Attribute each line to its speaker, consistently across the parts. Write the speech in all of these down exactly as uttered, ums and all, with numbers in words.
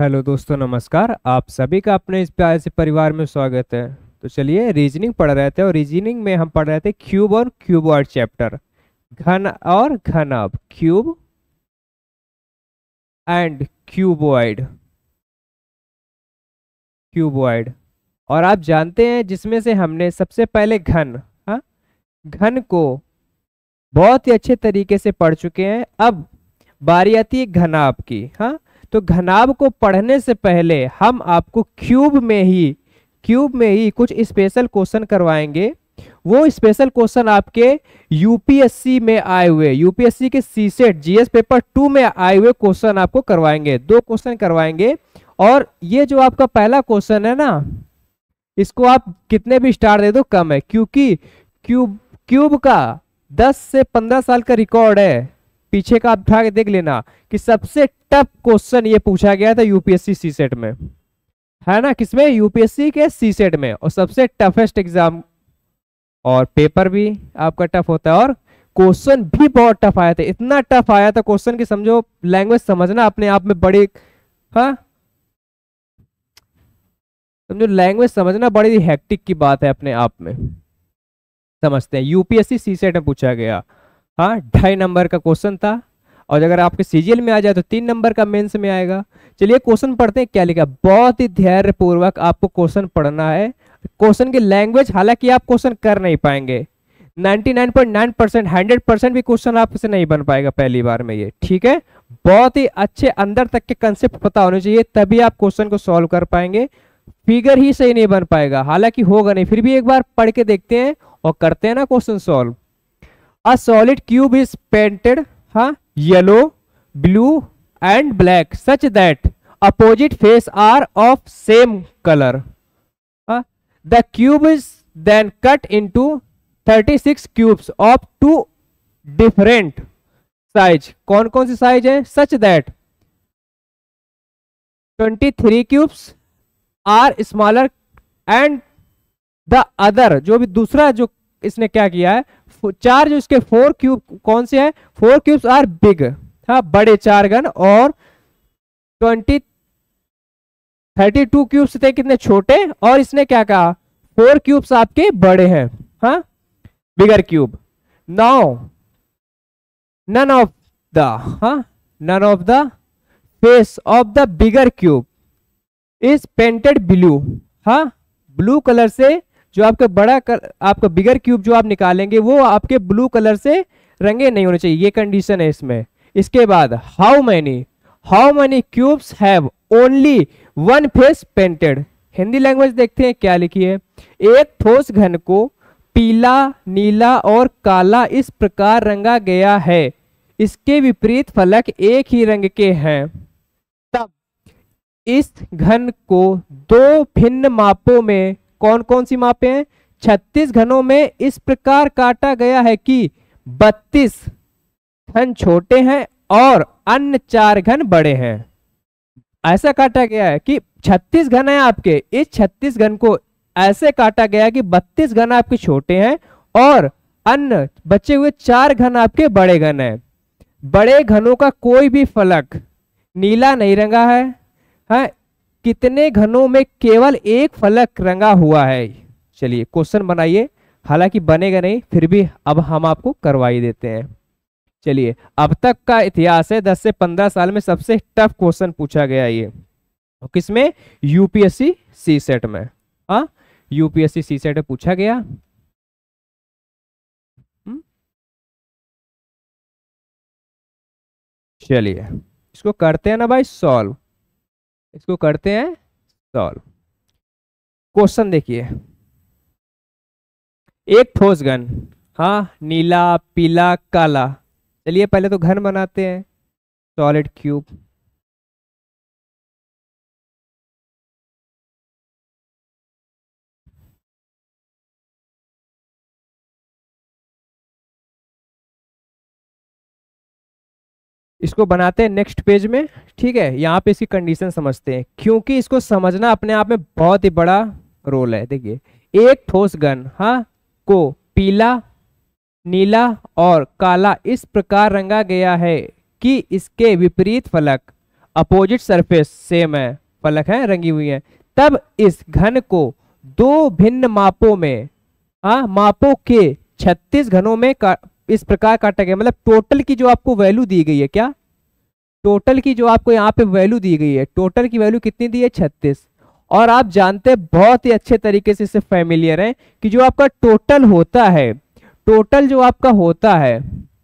Speaker 1: Hello दोस्तों, नमस्कार। आप सभी का अपने इस प्यारे से परिवार में स्वागत है। तो चलिए, रीजनिंग पढ़ रहे थे और रीजनिंग में हम पढ़ रहे थे क्यूब और क्यूबॉइड चैप्टर, घन और घनब, क्यूब एंड क्यूबॉइड, क्यूबॉइड। और आप जानते हैं जिसमें से हमने सबसे पहले घन, हाँ, घन को बहुत ही अच्छे तरीके से पढ़ चुके हैं। अब बारी आती है घनाभ की। हाँ, तो घनाभ को पढ़ने से पहले हम आपको क्यूब में ही क्यूब में ही कुछ स्पेशल क्वेश्चन करवाएंगे। वो स्पेशल क्वेश्चन आपके यूपीएससी में आए हुए, यूपीएससी के सीसेट जीएस पेपर टू में आए हुए क्वेश्चन आपको करवाएंगे। दो क्वेश्चन करवाएंगे। और ये जो आपका पहला क्वेश्चन है ना, इसको आप कितने भी स्टार दे दो कम है, क्योंकि क्यूब क्यूब का दस से पंद्रह साल का रिकॉर्ड है। पीछे का आप उठा के देख लेना कि सबसे टफ क्वेश्चन ये पूछा गया था यूपीएससी सीसेट में, है ना। किसमें? यूपीएससी के सीसेट में। और सबसे टफेस्ट एग्जाम, और पेपर भी आपका टफ होता है और क्वेश्चन भी बहुत टफ आया था। इतना टफ आया था क्वेश्चन की समझो, लैंग्वेज समझना अपने आप में बड़ी, हाँ, समझो लैंग्वेज समझना बड़ी हेक्टिक की बात है अपने आप में। समझते हैं, यूपीएससी सीसेट में पूछा गया। हाँ, ढाई नंबर का क्वेश्चन था। और अगर आपके सीजीएल में आ जाए तो तीन नंबर का मेंस में आएगा। चलिए क्वेश्चन पढ़ते हैं क्या लिखा। बहुत ही धैर्य पूर्वक आपको क्वेश्चन पढ़ना है। क्वेश्चन की लैंग्वेज, हालांकि आप क्वेश्चन कर नहीं पाएंगे, निन्यानवे पॉइंट नौ परसेंट, सौ परसेंट भी क्वेश्चन आपसे नहीं बन पाएगा पहली बार में ये, ठीक है। बहुत ही अच्छे अंदर तक के कंसेप्ट पता होने चाहिए, तभी आप क्वेश्चन को सॉल्व कर पाएंगे। फिगर ही सही नहीं बन पाएगा, हालांकि होगा नहीं, फिर भी एक बार पढ़ के देखते हैं और करते हैं ना question solve. A solid cube is painted, huh, yellow, blue and black such that opposite face are of same color. Huh? The cube is then cut into thirty-six cubes of two different size. कौन कौन सी size है? Such that twenty-three cubes are smaller and the other, जो भी दूसरा जो इसने क्या किया है, चार जो इसके फोर क्यूब कौन से हैं? फोर क्यूब्स आर बिग, हाँ, बड़े चार घन। और ट्वेंटी थर्टी टू क्यूब्स थे कितने? छोटे। और इसने क्या कहा? फोर क्यूब्स आपके बड़े हैं, हाँ, bigger cube. Now none of the हाँ none of the face of the bigger cube is painted blue. हाँ, ब्लू कलर से जो आपका बड़ा कर, आपका बिगर क्यूब जो आप निकालेंगे वो आपके ब्लू कलर से रंगे नहीं होने चाहिए, ये कंडीशन है इसमें। इसके बाद how many how many cubes have only one face painted. Hindi language देखते हैं क्या लिखी है। एक ठोस घन को पीला, नीला और काला इस प्रकार रंगा गया है, इसके विपरीत फलक एक ही रंग के हैं। तब इस घन को दो भिन्न मापों में, कौन कौन सी मापें हैं? छत्तीस घनों में इस प्रकार काटा गया है कि बत्तीस घन छोटे हैं और अन्य चार घन बड़े हैं। ऐसा काटा गया है कि छत्तीस घन है आपके, इस छत्तीस घन को ऐसे काटा गया है कि बत्तीस घन आपके छोटे हैं और अन्य बचे हुए चार घन आपके बड़े घन हैं। बड़े घनों का कोई भी फलक नीला नहीं रंगा है, हाँ, कितने घनों में केवल एक फलक रंगा हुआ है। चलिए क्वेश्चन बनाइए, हालांकि बनेगा नहीं, फिर भी अब हम आपको करवा ही देते हैं। चलिए, अब तक का इतिहास है दस से पंद्रह साल में सबसे टफ क्वेश्चन पूछा गया ये, किसमें? यूपीएससी सीसेट में। हाँ, यूपीएससी सीसेट में पूछा गया। चलिए इसको करते हैं ना भाई सॉल्व, इसको करते हैं सॉल्व। क्वेश्चन देखिए, एक ठोस घन, हाँ, नीला, पीला, काला। चलिए पहले तो घन बनाते हैं, सॉलिड क्यूब। इसको बनाते हैं नेक्स्ट पेज में, ठीक है। यहाँ पे इसकी कंडीशन समझते हैं, क्योंकि इसको समझना अपने आप में बहुत ही बड़ा रोल है। देखिए, एक ठोस घन, हाँ, को पीला, नीला और काला इस प्रकार रंगा गया है कि इसके विपरीत फलक अपोजिट सरफेस सेम है, फलक है, रंगी हुई है, तब इस घन को दो भिन्न मापों में, हाँ मापों के छत्तीस घनों में का, इस प्रकार काटा गया। मतलब टोटल की जो आपको वैल्यू दी गई है, क्या टोटल की जो आपको यहाँ पे वैल्यू दी गई है, टोटल की वैल्यू कितनी दी है, छत्तीस। और आप जानते हैं बहुत ही अच्छे तरीके से इससे फैमिलियर हैं कि जो आपका टोटल होता है, टोटल जो आपका होता है,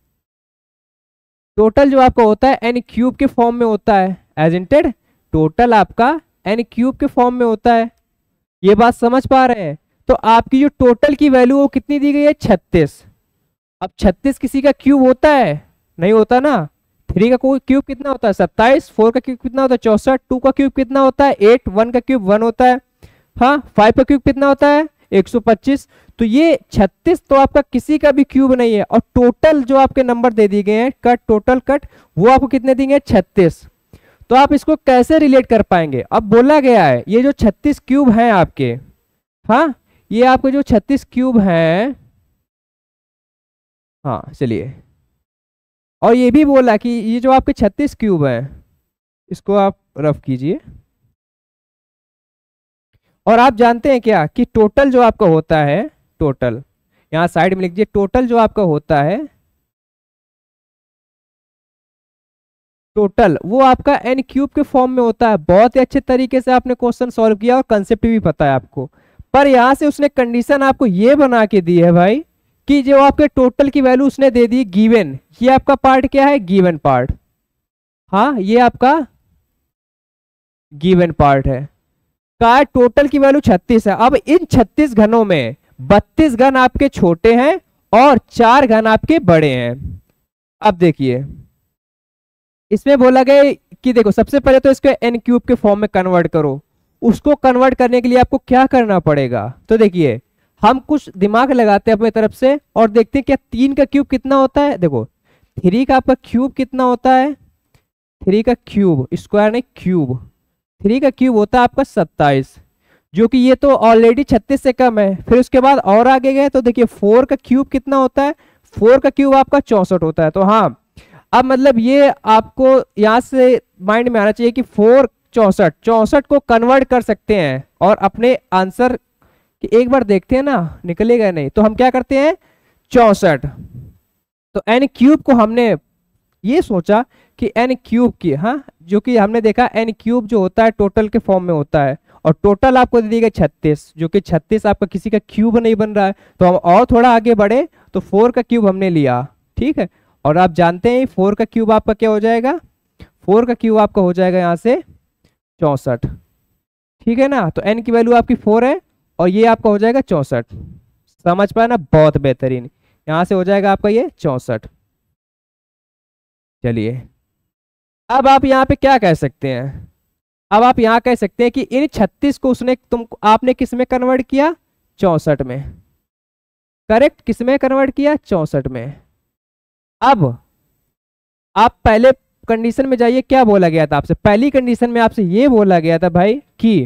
Speaker 1: टोटल जो आपका होता है एन क्यूब के फॉर्म में होता है, एज इंटेड टोटल आपका एन क्यूब के फॉर्म में होता है। ये बात समझ पा रहे हैं? तो आपकी जो टोटल की वैल्यू वो कितनी दी गई है, छत्तीस। अब छत्तीस किसी का क्यूब होता है, नहीं होता ना। थ्री का क्यूब कितना होता है, सत्ताईस। फोर का क्यूब कितना होता है, चौसठ। टू का क्यूब कितना होता है, एट। वन का क्यूब वन होता है, हाँ। फाइव का क्यूब कितना होता है, एक सौ पच्चीस। तो ये छत्तीस तो आपका किसी का भी क्यूब नहीं है। और टोटल जो आपके नंबर दे दिए गए हैं, कट टोटल कट, वो आपको कितने देंगे, छत्तीस। तो आप इसको कैसे रिलेट कर पाएंगे? अब बोला गया है ये जो छत्तीस क्यूब हैं आपके, हाँ ये आपके जो छत्तीस क्यूब हैं, हाँ चलिए, और ये भी बोला कि ये जो आपके छत्तीस क्यूब हैं, इसको आप रफ कीजिए। और आप जानते हैं क्या कि टोटल जो आपका होता है, टोटल यहां साइड में लिखिए, टोटल जो आपका होता है, टोटल वो आपका एन क्यूब के फॉर्म में होता है। बहुत ही अच्छे तरीके से आपने क्वेश्चन सॉल्व किया और कंसेप्ट भी पता है आपको। पर यहां से उसने कंडीशन आपको ये बना के दी है भाई कि जो आपके टोटल की वैल्यू उसने दे दी गिवन। ये आपका पार्ट क्या है, गिवन पार्ट, हाँ ये आपका गिवन पार्ट है। का टोटल की वैल्यू छत्तीस है। अब इन छत्तीस घनों में बत्तीस घन आपके छोटे हैं और चार घन आपके बड़े हैं। अब देखिए इसमें बोला गया कि देखो सबसे पहले तो इसको एन क्यूब के फॉर्म में कन्वर्ट करो। उसको कन्वर्ट करने के लिए आपको क्या करना पड़ेगा, तो देखिए हम कुछ दिमाग लगाते हैं अपनी तरफ से और देखते हैं क्या तीन का क्यूब कितना होता है। देखो थ्री का आपका क्यूब कितना होता है, थ्री का क्यूब, स्क्वायर नहीं क्यूब, थ्री का क्यूब होता है आपका सत्ताईस, जो कि ये तो ऑलरेडी छत्तीस से कम है। फिर उसके बाद और आगे गए तो देखिए फोर का क्यूब कितना होता है, फोर का क्यूब आपका चौसठ होता है। तो हाँ अब मतलब ये आपको यहाँ से माइंड में आना चाहिए कि फोर चौसठ, चौसठ को कन्वर्ट कर सकते हैं और अपने आंसर कि एक बार देखते हैं ना निकलेगा नहीं। तो हम क्या करते हैं, चौसठ। तो एन क्यूब को हमने ये सोचा कि एन क्यूब की, हाँ जो कि हमने देखा एन क्यूब जो होता है टोटल के फॉर्म में होता है और टोटल आपको दे दिएगा छत्तीस, जो कि छत्तीस आपका किसी का क्यूब नहीं बन रहा है। तो हम और थोड़ा आगे बढ़े तो फोर का क्यूब हमने लिया, ठीक है। और आप जानते हैं फोर का क्यूब आपका क्या हो जाएगा, फोर का क्यूब आपका हो जाएगा यहाँ से चौसठ, ठीक है ना। तो एन की वैल्यू आपकी फोर है और ये आपका हो जाएगा चौसठ। समझ पाए ना, बहुत बेहतरीन। यहां से हो जाएगा आपका ये चौसठ। चलिए अब आप यहाँ पे क्या कह सकते हैं, अब आप यहाँ कह सकते हैं कि इन छत्तीस को उसने तुम आपने किस में कन्वर्ट किया, चौसठ में। करेक्ट, किस में कन्वर्ट किया, चौसठ में। अब आप पहले कंडीशन में जाइए, क्या बोला गया था आपसे, पहली कंडीशन में आपसे ये बोला गया था भाई कि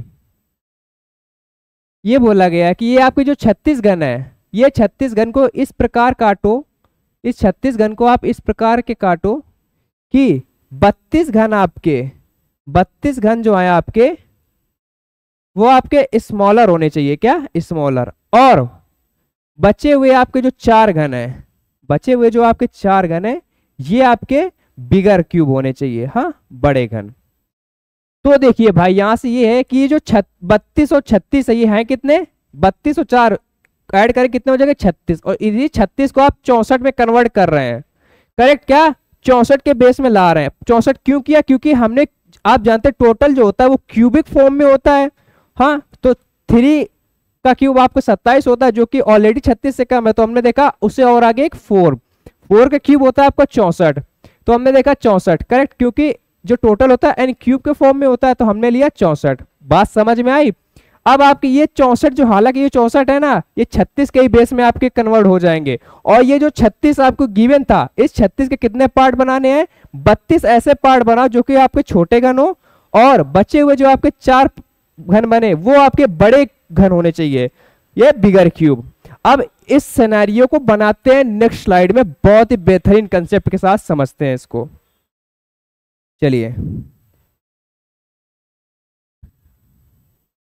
Speaker 1: ये बोला गया है कि ये आपके जो छत्तीस घन है, ये छत्तीस घन को इस प्रकार काटो, इस छत्तीस घन को आप इस प्रकार के काटो कि बत्तीस घन आपके, बत्तीस घन जो है आपके वो आपके स्मॉलर होने चाहिए, क्या स्मॉलर। और बचे हुए आपके जो चार घन है, बचे हुए जो आपके चार घन है ये आपके बिगर क्यूब होने चाहिए, हाँ बड़े घन। तो देखिए भाई यहां से ये है कि ये जो बत्तीस और छत्तीस है ये है कितने, बत्तीस और चार ऐड करें कितने हो जाएंगे, छत्तीस। और इसी छत्तीस को आप चौसठ में कन्वर्ट कर रहे हैं, करेक्ट, क्या चौसठ के बेस में ला रहे हैं। चौसठ क्यों किया, क्योंकि हमने, आप जानते हैं टोटल जो होता है वो क्यूबिक फॉर्म में होता है, हाँ। तो थ्री का क्यूब आपको सत्ताईस होता है जो कि ऑलरेडी छत्तीस से कम है, तो हमने देखा उससे और आगे एक फोर, फोर का क्यूब होता है आपका चौसठ, तो हमने देखा चौसठ, करेक्ट, क्योंकि जो टोटल होता है एन क्यूब के फॉर्म में होता है, तो हमने लिया चौसठ। बात समझ में आई। अब आपके ये चौसठ जो, हालांकि ये चौसठ है ना, ये छत्तीस के ही बेस में आपके कन्वर्ट हो जाएंगे। और ये जो छत्तीस आपको गिवन था, इस छत्तीस के कितने पार्ट बनाने हैं, बत्तीस ऐसे पार्ट बनाओ जो कि आपके छोटे घन हो, और बचे हुए जो आपके चार घन बने वो आपके बड़े घन होने चाहिए, ये बिगर क्यूब। अब इस सिनेरियो को बनाते हैं नेक्स्ट स्लाइड में, बहुत ही बेहतरीन कंसेप्ट के साथ समझते हैं इसको। चलिए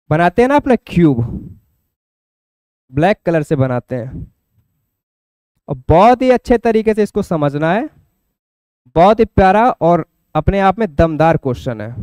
Speaker 1: बनाते हैं ना अपना क्यूब, ब्लैक कलर से बनाते हैं। और बहुत ही अच्छे तरीके से इसको समझना है, बहुत ही प्यारा और अपने आप में दमदार क्वेश्चन है।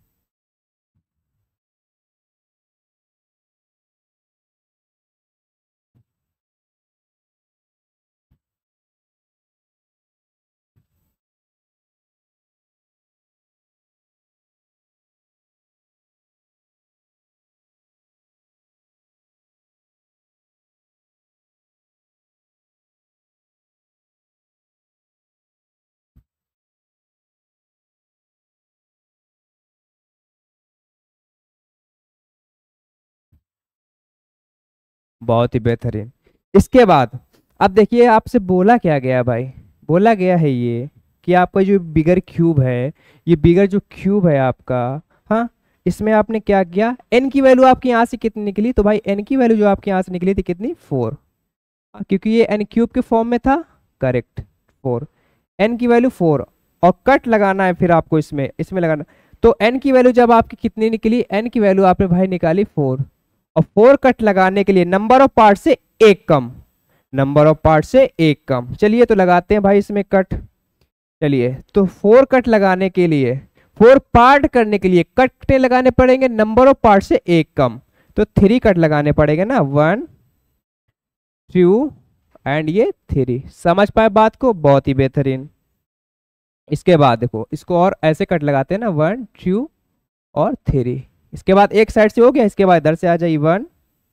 Speaker 1: बहुत ही बेहतरीन। इसके बाद अब देखिए आपसे बोला क्या गया भाई, बोला गया है ये कि आपका जो बिगर क्यूब है, ये बिगर जो क्यूब है आपका, हाँ, इसमें आपने क्या किया, एन की वैल्यू आपकी यहाँ से कितनी निकली, तो भाई एन की वैल्यू जो आपके यहाँ से निकली थी कितनी, फोर, क्योंकि ये एन क्यूब के फॉर्म में था, करेक्ट, फोर, एन की वैल्यू फोर। और कट लगाना है फिर आपको इसमें इसमें लगाना, तो एन की वैल्यू जब आपकी कितनी निकली, एन की वैल्यू आपने भाई निकाली फोर, और फोर कट लगाने के लिए नंबर ऑफ पार्ट से एक कम, नंबर ऑफ पार्ट से एक कम, चलिए तो लगाते हैं भाई इसमें कट। चलिए तो फोर कट लगाने के लिए, फोर पार्ट करने के लिए कट लगाने पड़ेंगे नंबर ऑफ पार्ट से एक कम, तो थ्री कट लगाने पड़ेंगे ना, वन टू एंड ये थ्री। समझ पाए बात को, बहुत ही बेहतरीन। इसके बाद देखो इसको और ऐसे कट लगाते हैं ना, वन टू और थ्री। इसके बाद एक साइड से हो गया, इसके बाद इधर से आ जाइए, वन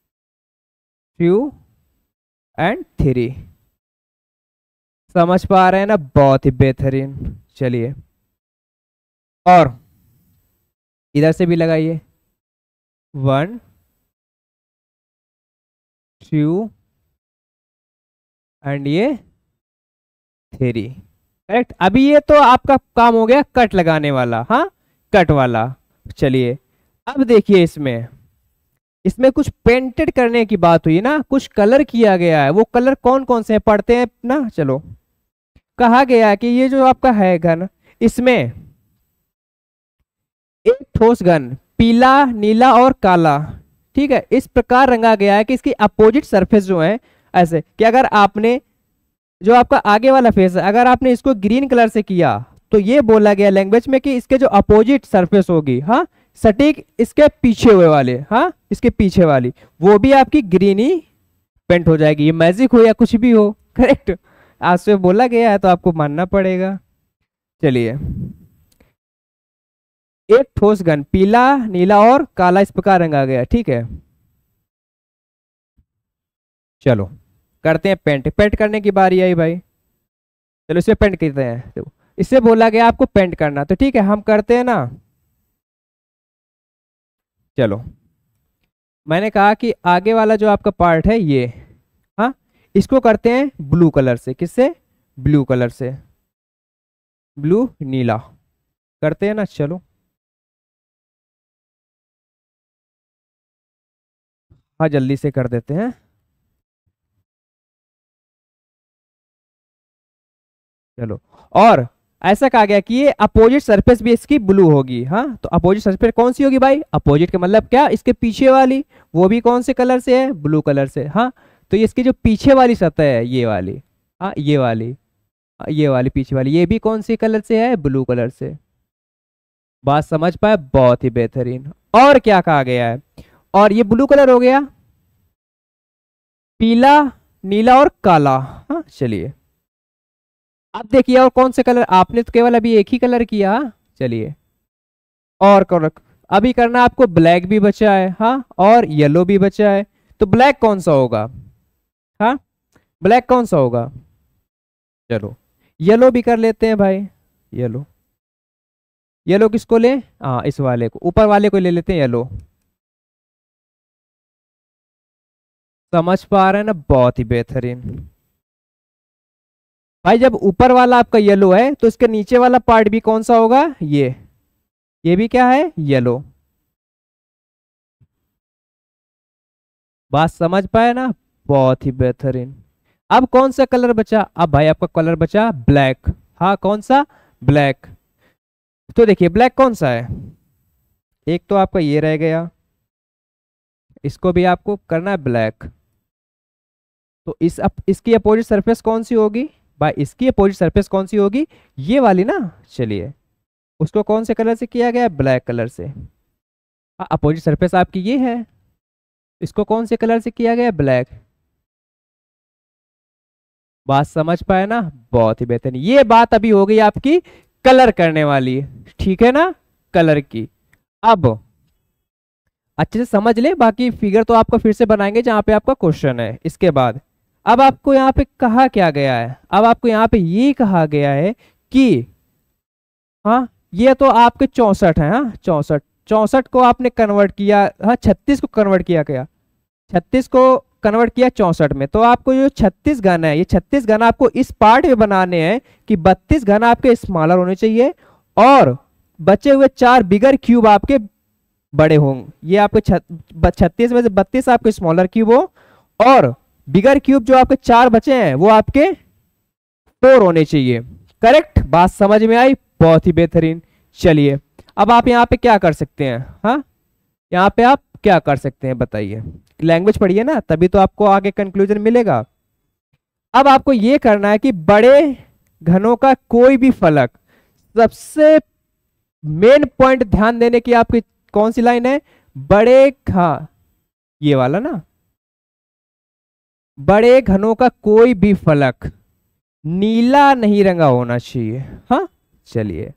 Speaker 1: टू एंड थ्री। समझ पा रहे हैं ना, बहुत ही बेहतरीन। चलिए और इधर से भी लगाइए, वन टू एंड ये थ्री, करेक्ट। अभी ये तो आपका काम हो गया कट लगाने वाला, हाँ, कट वाला। चलिए अब देखिए इसमें इसमें कुछ पेंटेड करने की बात हुई ना, कुछ कलर किया गया है, वो कलर कौन कौन से हैं पढ़ते हैं ना। चलो, कहा गया है कि ये जो आपका है घन, इसमें एक ठोस घन पीला, नीला और काला, ठीक है, इस प्रकार रंगा गया है कि इसकी अपोजिट सरफेस जो है ऐसे कि अगर आपने जो आपका आगे वाला फेस है, अगर आपने इसको ग्रीन कलर से किया तो ये बोला गया लैंग्वेज में कि इसके जो अपोजिट सरफेस होगी, हाँ, सटीक इसके पीछे हुए वाले, हाँ, इसके पीछे वाली, वो भी आपकी ग्रीन ही पेंट हो जाएगी। ये मैजिक हो या कुछ भी हो, करेक्ट, आज से बोला गया है तो आपको मानना पड़ेगा। चलिए, एक ठोस घन पीला, नीला और काला इस प्रकार रंगा गया, ठीक है। चलो करते हैं पेंट, पेंट करने की बारी आई भाई। चलो इसे पेंट करते हैं, देखो इससे बोला गया आपको पेंट करना, तो ठीक है हम करते हैं ना। चलो, मैंने कहा कि आगे वाला जो आपका पार्ट है ये, हाँ, इसको करते हैं ब्लू कलर से, किससे, ब्लू कलर से, ब्लू नीला करते हैं ना। चलो हाँ, जल्दी से कर देते हैं। चलो, और ऐसा कहा गया कि ये अपोजिट सरफेस भी इसकी ब्लू होगी, हाँ, तो अपोजिट सरफेस कौन सी होगी भाई, अपोजिट का मतलब क्या, इसके पीछे वाली, वो भी कौन से कलर से है, ब्लू कलर से, हाँ, तो ये इसकी जो पीछे वाली सतह है ये वाली, हाँ, ये वाली, हाँ, ये वाली पीछे वाली, ये भी कौन सी कलर से है, ब्लू कलर से। बात समझ पाए, बहुत ही बेहतरीन। और क्या कहा गया है, और ये ब्लू कलर हो गया, पीला, नीला और काला, हाँ, चलिए अब देखिए और कौन से कलर, आपने तो केवल अभी एक ही कलर किया, चलिए और कलर अभी करना आपको, ब्लैक भी बचा है, हाँ, और येलो भी बचा है, तो ब्लैक कौन सा होगा, हाँ, ब्लैक कौन सा होगा, चलो येलो भी कर लेते हैं भाई, येलो, येलो किसको ले, हाँ, इस वाले को, ऊपर वाले को ले लेते हैं येलो। समझ पा रहे हैं ना, बहुत ही बेहतरीन। भाई जब ऊपर वाला आपका येलो है तो इसके नीचे वाला पार्ट भी कौन सा होगा, ये ये भी क्या है, येलो। बात समझ पाए ना, बहुत ही बेहतरीन। अब कौन सा कलर बचा, अब भाई आपका कलर बचा ब्लैक, हाँ, कौन सा, ब्लैक। तो देखिए ब्लैक कौन सा है, एक तो आपका ये रह गया, इसको भी आपको करना है ब्लैक। तो इस अप, इसकी अपोजिट सरफेस कौन सी होगी भाई, इसकी अपोजिट सरफेस कौन सी होगी, ये वाली ना। चलिए उसको कौन से कलर से किया गया है, ब्लैक कलर से। अपोजिट सरफेस आपकी ये है, इसको कौन से कलर से किया गया है, ब्लैक। बात समझ पाए ना, बहुत ही बेहतरीन। ये बात अभी हो गई आपकी कलर करने वाली, ठीक है ना, कलर की। अब अच्छे से समझ ले, बाकी फिगर तो आपको फिर से बनाएंगे जहां पे आपका क्वेश्चन है। इसके बाद अब आपको यहाँ पे कहा क्या गया है, अब आपको यहाँ पे ये कहा गया है कि हाँ ये तो आपके चौसठ है, हाँ चौसठ चौसठ को आपने कन्वर्ट किया, हाँ छत्तीस को कन्वर्ट किया गया, छत्तीस को कन्वर्ट किया चौसठ में। तो आपको जो छत्तीस घन है, ये छत्तीस घन आपको इस पार्ट में बनाने हैं कि बत्तीस घन आपके स्मॉलर होने चाहिए और बचे हुए चार बिगर क्यूब आपके बड़े होंगे। ये आपके छत्तीस में से बत्तीस आपके स्मॉलर क्यूब हो और बिगर क्यूब जो आपके चार बचे हैं वो आपके फोर होने चाहिए। करेक्ट, बात समझ में आई, बहुत ही बेहतरीन। चलिए अब आप यहाँ पे क्या कर सकते हैं, हाँ यहाँ पे आप क्या कर सकते हैं बताइए, लैंग्वेज पढ़िए ना तभी तो आपको आगे कंक्लूजन मिलेगा। अब आपको ये करना है कि बड़े घनों का कोई भी फलक, सबसे मेन पॉइंट ध्यान देने की आपकी कौन सी लाइन है, बड़े, हाँ ये वाला ना, बड़े घनों का कोई भी फलक नीला नहीं रंगा होना चाहिए। हाँ चलिए,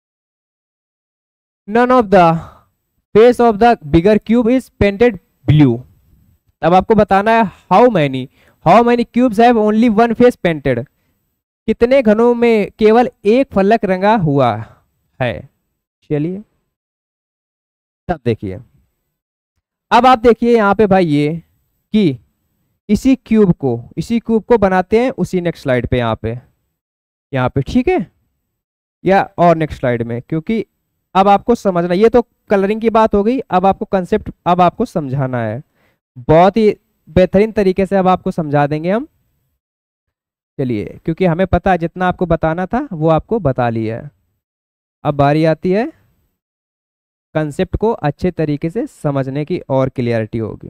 Speaker 1: none of the face of the bigger cube is painted blue. अब आपको बताना है how many how many cubes have only one face painted, कितने घनों में केवल एक फलक रंगा हुआ है। चलिए तब देखिए, अब आप देखिए यहाँ पे भाई ये कि इसी क्यूब को इसी क्यूब को बनाते हैं उसी नेक्स्ट स्लाइड पे, यहाँ पे यहाँ पे ठीक है, या और नेक्स्ट स्लाइड में, क्योंकि अब आपको समझना, ये तो कलरिंग की बात हो गई, अब आपको कंसेप्ट अब आपको समझाना है। बहुत ही बेहतरीन तरीके से अब आपको समझा देंगे हम। चलिए क्योंकि हमें पता है जितना आपको बताना था वो आपको बता लिया है, अब बारी आती है कंसेप्ट को अच्छे तरीके से समझने की और क्लियरिटी होगी।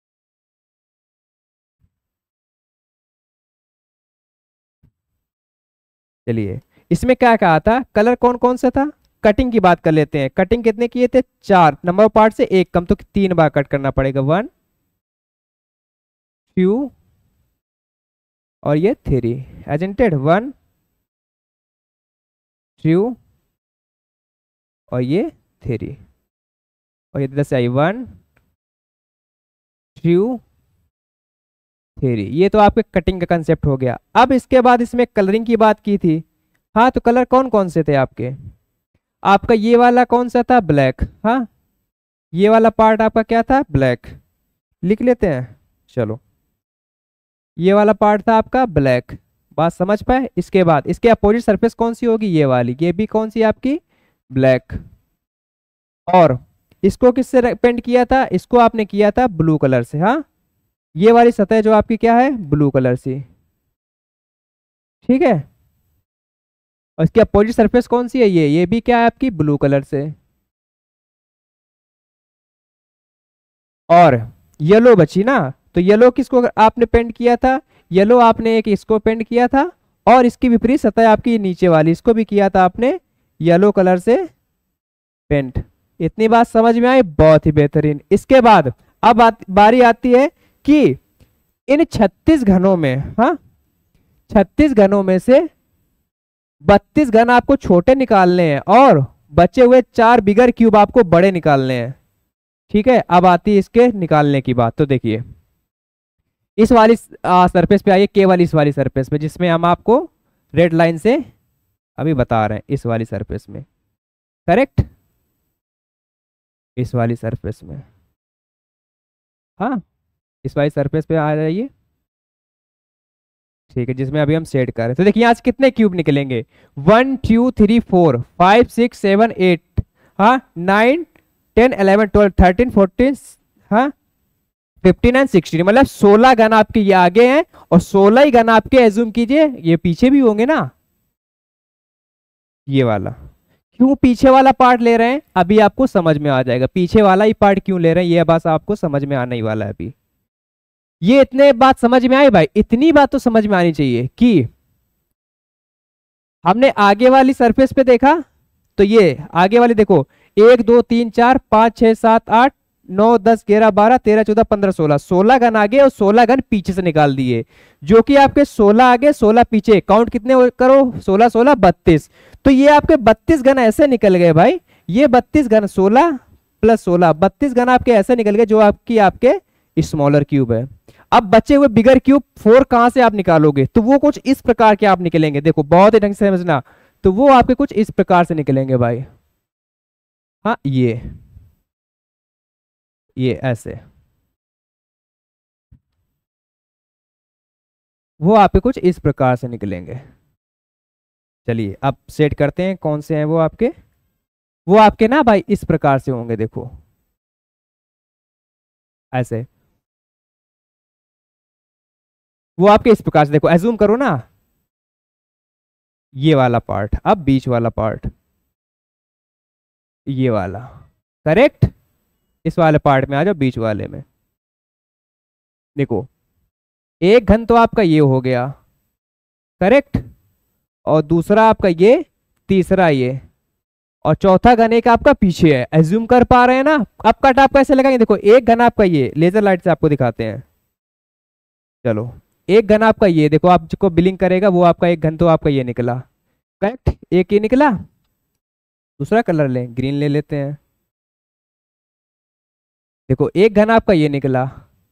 Speaker 1: चलिए इसमें क्या कहा था, कलर कौन कौन सा था, कटिंग की बात कर लेते हैं। कटिंग कितने किए थे, चार, नंबर पार्ट से एक कम तो तीन बार कट करना पड़ेगा, वन टू और ये थ्री, एजेंटेड वन टू और ये थ्री और ये दस आई वन टू थ्री। ये तो आपके कटिंग का कंसेप्ट हो गया। अब इसके बाद इसमें कलरिंग की बात की थी, हाँ तो कलर कौन कौन से थे आपके, आपका ये वाला कौन सा था, ब्लैक, हाँ ये वाला पार्ट आपका क्या था, ब्लैक, लिख लेते हैं। चलो ये वाला पार्ट था आपका ब्लैक, बात समझ पाए। इसके बाद इसके अपोजिट सरफेस कौन सी होगी, ये वाली, ये भी कौन सी आपकी, ब्लैक। और इसको किससे पेंट किया था, इसको आपने किया था ब्लू कलर से, हाँ ये वाली सतह जो आपकी क्या है, ब्लू कलर से, ठीक है। और इसकी अपोजिट सरफेस कौन सी है, ये ये भी क्या है आपकी, ब्लू कलर से। और येलो बची ना, तो येलो किसको आपने पेंट किया था, येलो आपने एक इसको पेंट किया था और इसकी विपरीत सतह आपकी नीचे वाली, इसको भी किया था आपने येलो कलर से पेंट। इतनी बात समझ में आई, बहुत ही बेहतरीन। इसके बाद अब आ, बारी आती है कि इन छत्तीस घनों में, हाँ छत्तीस घनों में से बत्तीस घन आपको छोटे निकालने हैं और बचे हुए चार बिगर क्यूब आपको बड़े निकालने हैं, ठीक है। अब आती है इसके निकालने की बात। तो देखिए इस वाली सरफेस पे आइए, केवल इस वाली सरफेस पे जिसमें हम आपको रेड लाइन से अभी बता रहे हैं, इस वाली सरफेस में, करेक्ट, इस वाली सरफेस में, हाँ इस वाली सरफेस पे आ जाइए, ठीक है, जिसमें अभी हम सेट कर रहे हैं। तो देखिए यहाँ से कितने क्यूब निकलेंगे, one two three four five six seven eight, हाँ nine ten eleven twelve thirteen fourteen, हाँ फिफ्टीन एंड सिक्सटीन, मतलब सोलह गन आपके ये आगे हैं और सोलह ही गन आपके एज्यूम कीजिए ये पीछे भी होंगे ना, ये वाला, क्यों पीछे वाला पार्ट ले रहे हैं अभी आपको समझ में आ जाएगा, पीछे वाला ही पार्ट क्यों ले रहे हैं ये बात आपको समझ में आने ही वाला है अभी। ये इतने बात समझ में आई भाई, इतनी बात तो समझ में आनी चाहिए कि हमने आगे वाली सरफेस पे देखा, तो ये आगे वाली देखो एक दो तीन चार पांच छह सात आठ नौ दस ग्यारह बारह तेरह चौदह पंद्रह सोलह, सोलह गन आगे और सोलह गन पीछे से निकाल दिए, जो कि आपके सोलह आगे सोलह पीछे, काउंट कितने करो, सोलह सोलह बत्तीस। तो ये आपके बत्तीस गन ऐसे निकल गए भाई, ये बत्तीस गन सोलह प्लस सोलह बत्तीस गन आपके ऐसे निकल गए जो आपकी आपके स्मॉलर क्यूब है। अब बचे हुए बिगर क्यूब फोर कहां से आप निकालोगे, तो वो कुछ इस प्रकार के आप निकलेंगे, देखो बहुत ही ढंग से समझना, तो वो आपके कुछ इस प्रकार से निकलेंगे भाई। हाँ ये ये ऐसे वो आपके कुछ इस प्रकार से निकलेंगे। चलिए अब सेट करते हैं कौन से हैं वो आपके, वो आपके ना भाई इस प्रकार से होंगे, देखो ऐसे, वो आपके इस प्रकार से, देखो एज्यूम करो ना ये वाला पार्ट, अब बीच वाला पार्ट ये वाला, करेक्ट, इस वाले पार्ट में आ जाओ, बीच वाले में देखो एक घन तो आपका ये हो गया, करेक्ट, और दूसरा आपका ये, तीसरा ये, और चौथा घन एक आपका पीछे है, एज्यूम कर पा रहे हैं ना। अब कट आप कैसे लगाएंगे, देखो एक घन आपका ये, लेजर लाइट से आपको दिखाते हैं, चलो एक घन आपका ये, देखो आप जिसको बिलिंग करेगा वो आपका एक घन तो आपका ये निकला, करेक्ट, एक ये निकला, दूसरा कलर लें, ग्रीन ले लेते हैं, देखो एक घन आपका ये निकला,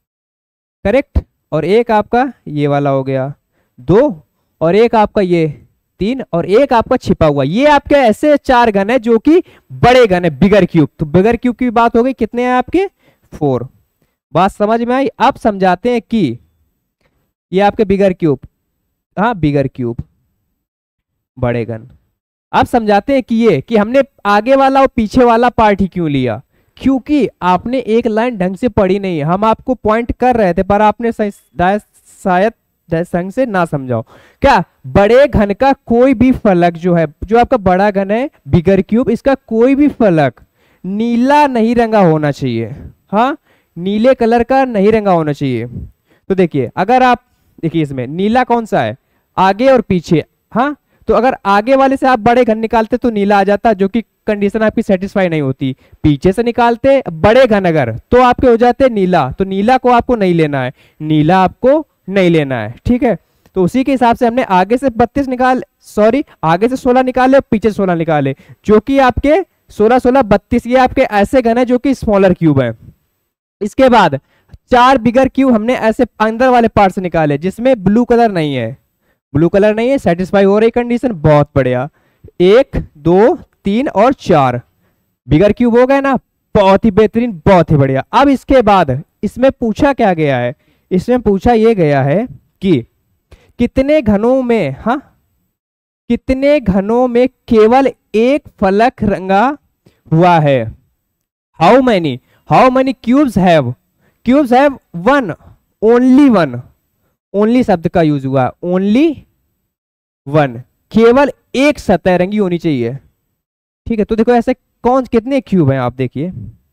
Speaker 1: करेक्ट, और एक आपका ये वाला हो गया दो, और एक आपका ये तीन, और एक आपका छिपा हुआ, ये आपके ऐसे चार घन है जो कि बड़े घन है, बिगर क्यूब। तो बिगर क्यूब की बात हो गई, कितने हैं आपके, फोर। बात समझ में आई। अब समझाते हैं कि ये आपके बिगर क्यूब, हाँ बिगर क्यूब बड़े घन। अब समझाते हैं कि ये कि हमने आगे वाला और पीछे वाला पार्ट ही क्यों लिया, क्योंकि आपने एक लाइन ढंग से पढ़ी नहीं, हम आपको पॉइंट कर रहे थे पर आपने शायद ढंग से ना समझाओ। क्या बड़े घन का कोई भी फलक जो है, जो आपका बड़ा घन है बिगर क्यूब, इसका कोई भी फलक नीला नहीं रंगा होना चाहिए, हाँ नीले कलर का नहीं रंगा होना चाहिए। तो देखिए अगर आप देखिए इसमें नीला कौन सा है, आगे और पीछे, हाँ तो अगर आगे वाले से आप बड़े घन निकालते तो नीला आ जाता, जो कि कंडीशन आपकी सेटिस्फाई नहीं होती। पीछे से निकालते बड़े घन अगर, तो आपके हो जाते नीला, तो नीला को आपको नहीं लेना है, नीला आपको नहीं लेना है, ठीक है। तो उसी के हिसाब से हमने आगे से बत्तीस निकाल सॉरी आगे से सोलह निकाले और पीछे सोलह निकाले, जो कि आपके सोलह सोलह बत्तीस, ये आपके ऐसे घन है जो कि स्मॉलर क्यूब है। इसके बाद चार बिगर क्यूब हमने ऐसे अंदर वाले पार्ट से निकाले जिसमें ब्लू कलर नहीं है, ब्लू कलर नहीं है, सेटिस्फाई हो रही कंडीशन, बहुत बढ़िया। एक दो तीन और चार बिगर क्यूब हो गए ना, बहुत ही बेहतरीन, बहुत ही बढ़िया। अब इसके बाद इसमें पूछा क्या गया है, इसमें पूछा यह गया है कि कितने घनों में, हाँ कितने घनों में केवल एक फलक रंगा हुआ है। How many how many cubes have cubes have one, only one, only शब्द का यूज हुआ, ओनली वन, केवल एक सतह रंगी होनी चाहिए, ठीक है। तो देखो ऐसे कौन कितने क्यूब हैं आप देखिए,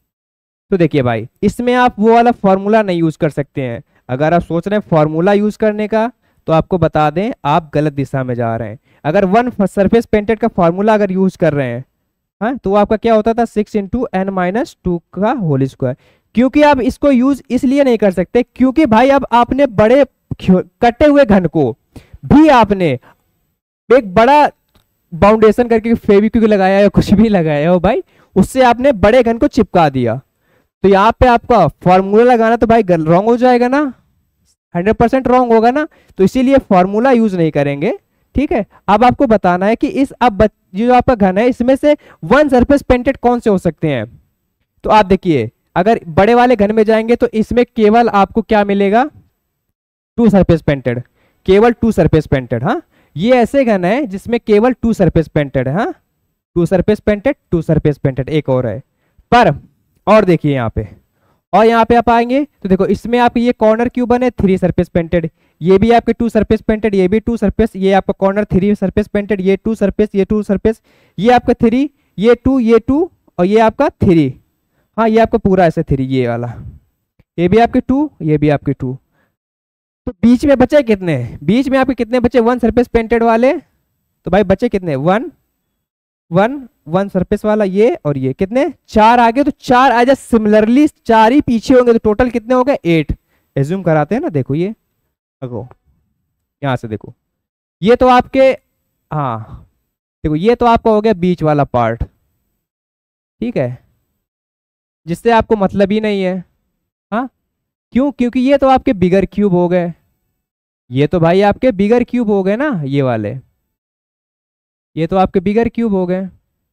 Speaker 1: तो देखिए भाई इसमें आप वो वाला फॉर्मूला नहीं यूज कर सकते हैं। अगर आप सोच रहे हैं फॉर्मूला यूज करने का, तो आपको बता दें आप गलत दिशा में जा रहे हैं। अगर वन सरफेस पेंटेड का फॉर्मूला अगर यूज कर रहे हैं, हाँ तो आपका क्या होता था, six into N minus two का होल स्क्वायर। क्योंकि आप इसको यूज इसलिए नहीं कर सकते क्योंकि भाई अब आपने बड़े कटे हुए घन को भी आपने एक बड़ा बाउंडेशन करके फेविक्विक लगाया या कुछ भी लगाया हो भाई, उससे आपने बड़े घन को चिपका दिया। तो यहाँ पे आपका फॉर्मूला लगाना तो भाई रॉन्ग हो जाएगा ना, हंड्रेड परसेंट रॉन्ग होगा ना, तो इसीलिए फॉर्मूला यूज नहीं करेंगे, ठीक है। अब आपको बताना है कि इस अब जो आपका घन है इसमें से वन सरफेस पेंटेड कौन से हो सकते हैं। तो आप देखिए अगर बड़े वाले घन में जाएंगे तो इसमें केवल आपको क्या मिलेगा, टू सरफेस पेंटेड, केवल टू सरफेस पेंटेड, हाँ ये ऐसे घन है जिसमें केवल टू सरफेस पेंटेड है, हाँ two surface painted two surface painted, एक और है। पर और देखिए यहाँ पे, और यहाँ पे आप आएंगे तो देखो इसमें आप ये कॉर्नर क्यूब है थ्री सरफेस पेंटेड, ये भी आपके टू सरफेस पेंटेड, ये भी टू सरफेस, ये आपका कॉर्नर थ्री सरफेस पेंटेड, ये टू सरफेस, ये टू सरफेस, ये आपका थ्री, ये टू, ये टू, और ये आपका थ्री। हाँ ये आपका पूरा ऐसे थ्री, ये वाला, ये भी आपके टू, ये भी आपके टू। तो बीच में बचे कितने, बीच में आपके कितने बचे वन सरफेस पेंटेड वाले, तो भाई बचे कितने, वन वन वन सरफेस वाला ये, और ये कितने, चार आगे, तो चार आ जाए सिमिलरली, चार ही पीछे होंगे, तो टोटल कितने हो गए, एट। एज्यूम कराते हैं ना, देखो ये, देखो यहां से देखो, ये तो आपके, हाँ देखो ये तो आपका हो गया बीच वाला पार्ट, ठीक है, जिससे आपको मतलब ही नहीं है। हाँ क्यों, क्योंकि ये तो आपके बिगर क्यूब हो गए, ये तो भाई आपके बिगर क्यूब हो गए ना, ये वाले, ये तो आपके बिगर क्यूब हो गए,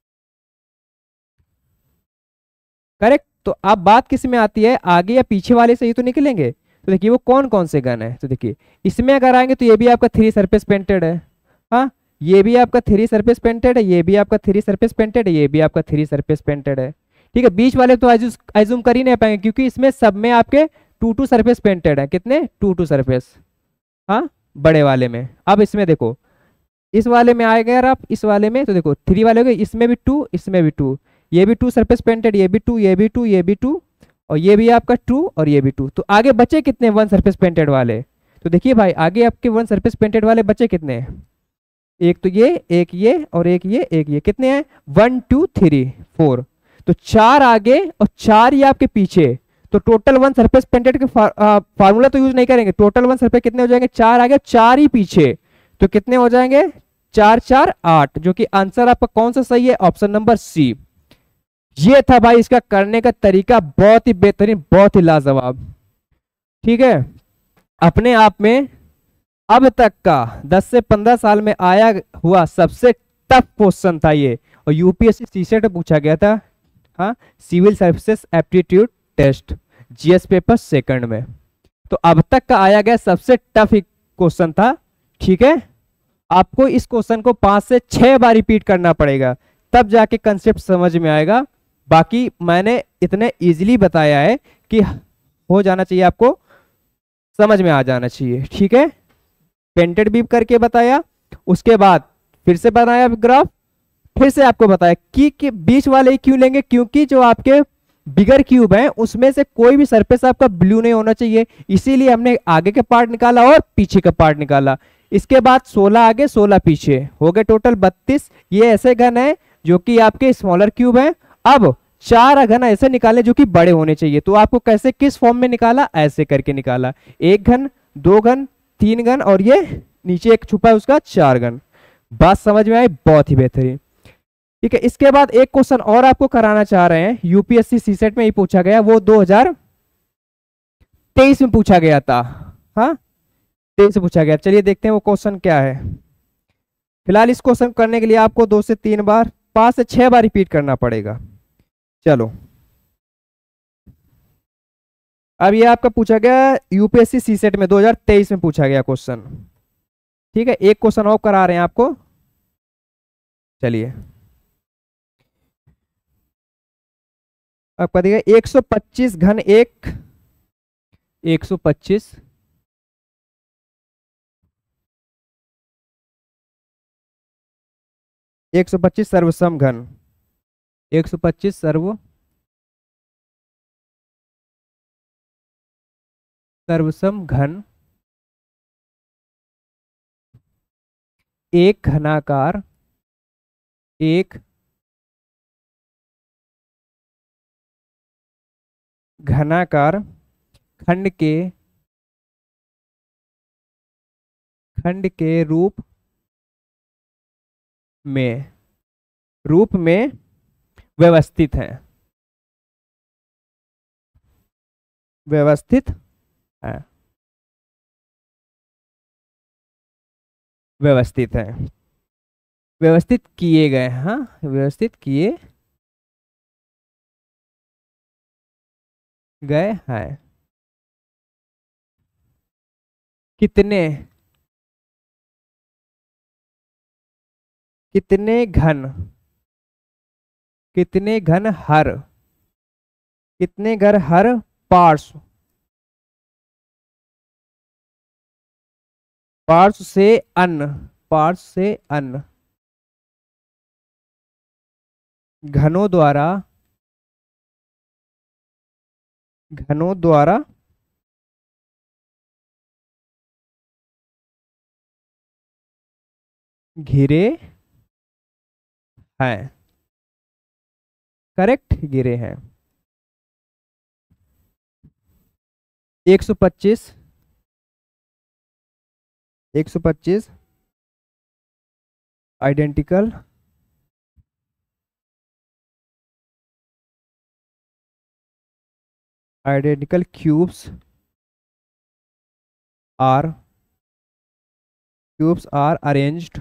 Speaker 1: करेक्ट। तो अब बात किस में आती है, आगे या पीछे वाले से ही तो निकलेंगे। तो देखिए वो कौन कौन से गन है, तो देखिए इसमें अगर आएंगे तो ये भी आपका थ्री सरफेस पेंटेड है, हाँ ये भी आपका थ्री सरफेस पेंटेड है, ये भी आपका थ्री सरफेस पेंटेड है, ये भी आपका थ्री सरफेस पेंटेड है, ठीक है। बीच वाले तो एज्यूम कर ही नहीं पाएंगे, क्योंकि इसमें सब में आपके टू टू सरफेस पेंटेड है, कितने, टू टू सरफेस, हाँ बड़े वाले में। अब इसमें देखो, इस वाले में आएगा यार आप, इस वाले में तो देखो थ्री वाले हो गए, इसमें भी टू, इसमें भी टू, ये भी टू सरफेस पेंटेड, ये भी टू, ये भी टू, ये भी टू, और ये भी आपका टू, और ये भी टू। तो आगे बचे कितने वन सरफेस पेंटेड वाले, तो देखिए भाई आगे आपके वन सरफेस पेंटेड वाले बचे कितने, एक तो ये, एक ये, और एक ये, एक ये, कितने हैं, वन टू थ्री फोर। तो चार आगे और चार ये आपके पीछे, तो टोटल वन सरफेस पेंटेड के फार्मूला तो यूज नहीं करेंगे, टोटल वन सरफेस कितने हो जाएंगे, चार आगे चार ही पीछे, तो कितने हो जाएंगे, चार चार आठ, जो कि आंसर आपका कौन सा सही है, ऑप्शन नंबर सी। ये था भाई इसका करने का तरीका, बहुत ही बेहतरीन, बहुत ही लाजवाब, ठीक है। अपने आप में अब तक का दस से पंद्रह साल में आया हुआ सबसे टफ क्वेश्चन था ये, और यूपीएससी सीसेट में पूछा गया था, हाँ civil services aptitude test, GS paper second में। तो अब तक का आया गया सबसे टफ क्वेश्चन था, ठीक है। आपको इस क्वेश्चन को पांच से छह बार रिपीट करना पड़ेगा, तब जाके कंसेप्ट समझ में आएगा। बाकी मैंने इतने इजीली बताया है कि हो जाना चाहिए, आपको समझ में आ जाना चाहिए, ठीक है। पेंटेड बीप करके बताया, उसके बाद फिर से बनाया ग्राफ, फिर से आपको बताया कि, कि बीच वाले ही क्यों लेंगे, क्योंकि जो आपके बिगर क्यूब है उसमें से कोई भी सरफेस आपका ब्लू नहीं होना चाहिए, इसीलिए हमने आगे के पार्ट निकाला और पीछे का पार्ट निकाला। इसके बाद सोलह आगे सोलह पीछे हो गए, टोटल बत्तीस। ये ऐसे घन है जो कि आपके स्मॉलर क्यूब है। अब चार घन ऐसे निकाले जो कि बड़े होने चाहिए, तो आपको कैसे, किस फॉर्म में निकाला, ऐसे करके निकाला, एक घन, दो घन, तीन घन, और ये नीचे एक छुपा है उसका चार घन। बात समझ में आई, बहुत ही बेहतरीन, ठीक है। इसके बाद एक क्वेश्चन और आपको कराना चाह रहे हैं, यूपीएससी सीसेट में ही पूछा गया, वो दो हज़ार तेईस में पूछा गया था, हाँ तेईस से पूछा गया। चलिए देखते हैं वो क्वेश्चन क्या है। फिलहाल इस क्वेश्चन करने के लिए आपको दो से तीन बार, पांच से छह बार रिपीट करना पड़ेगा। चलो अब ये आपका पूछा गया यूपीएससी सीसेट में दो हज़ार तेईस में पूछा गया क्वेश्चन, ठीक है। एक क्वेश्चन और करा रहे हैं आपको, चलिए आपका देखिए एक सौ पच्चीस घन एक, एक सौ पच्चीस एक सौ पच्चीस सर्वसम घन, एक सौ पच्चीस सर्व सर्वसम घन, एक घनाकार, एक घनाकार खंड के खंड के रूप में रूप में व्यवस्थित है, व्यवस्थित है, व्यवस्थित है, व्यवस्थित किए गए, हाँ व्यवस्थित किए गए हैं। कितने कितने घन कितने घन हर कितने घर हर पार्श्व पार्श्व से अन्न पार्श्व से अन्न घनों द्वारा घनों द्वारा घिरे हैं। करेक्ट, घिरे हैं। एक सौ पच्चीस एक सौ पच्चीस identical identical cubes are cubes are arranged